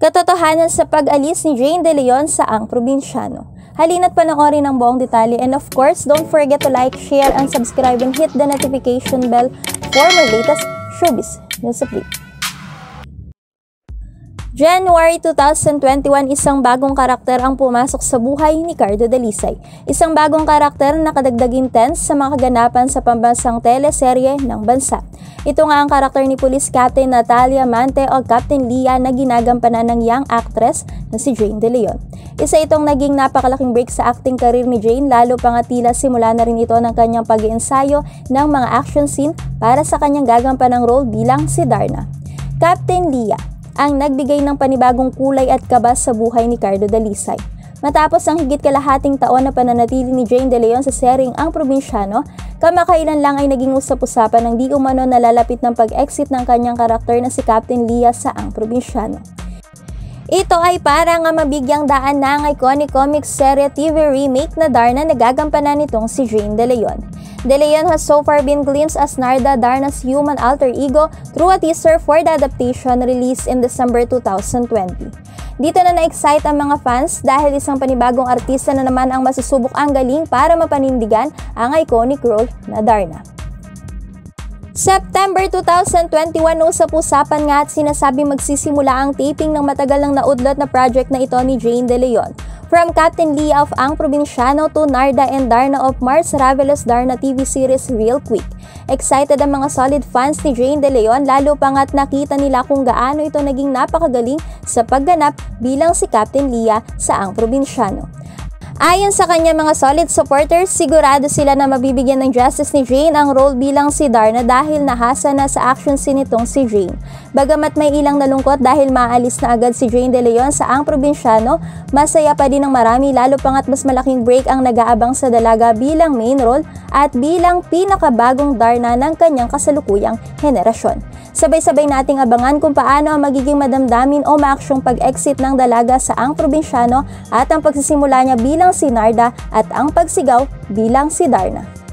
Katotohanan sa pag-alis ni Jane De Leon sa Ang Probinsyano. Halina't panoorin ang buong detalye, and of course, don't forget to like, share, and subscribe and hit the notification bell for my latest showbiz news update. January 2021, isang bagong karakter ang pumasok sa buhay ni Cardo Dalisay. Isang bagong karakter na nakadagdag intense sa mga kaganapan sa pambansang teleserye ng bansa. Ito nga ang karakter ni Police Captain Natalia Mante o Captain Lia na ginagampanan ng young actress na si Jane De Leon. Isa itong naging napakalaking break sa acting career ni Jane, lalo pa nga tila simula na rin ito ng kanyang pag-iensayo ng mga action scene para sa kanyang gagampanang role bilang si Darna. Captain Lia ang nagbigay ng panibagong kulay at kaba sa buhay ni Cardo Dalisay. Matapos ang higit kalahating taon na pananatili ni Jane De Leon sa seryeng Ang Probinsyano, kamakailan lang ay naging usap-usapan ng di umano nalalapit ng pag-exit ng kanyang karakter na si Captain Lia sa Ang Probinsyano. Ito ay para nga mabigyang daan na ang iconic comic serye TV remake na Darna na gagampanan nitong si Jane De Leon. De Leon has so far been glimpsed as Narda, Darna's human alter ego, through a teaser for the adaptation released in December 2020. Dito na na-excite ang mga fans dahil isang panibagong artista na naman ang masusubok ang galing para mapanindigan ang iconic role na Darna. September 2021, usap-usapan nga at sinasabing magsisimula ang taping ng matagal nang naudlot na project na ito ni Jane De Leon. From Captain Lia of Ang Probinsyano to Narda and Darna of Mars Ravelos Darna TV series Real Quick. Excited ang mga solid fans ni Jane De Leon, lalo pa nga't nakita nila kung gaano ito naging napakagaling sa pagganap bilang si Captain Lia sa Ang Probinsyano. Ayon sa kanya mga solid supporters, sigurado sila na mabibigyan ng justice ni Jane ang role bilang si Darna dahil nahasa na sa action scene nitong si Jane. Bagamat may ilang nalungkot dahil maalis na agad si Jane De Leon sa Ang Probinsyano, masaya pa din ng marami, lalo pa nga't mas malaking break ang nag-aabang sa dalaga bilang main role at bilang pinakabagong Darna ng kanyang kasalukuyang henerasyon. Sabay-sabay nating abangan kung paano ang magiging madamdamin o maaksyong pag-exit ng dalaga sa Ang Probinsyano at ang pagsisimula niya bilang si Narda at ang pagsigaw bilang si Darna.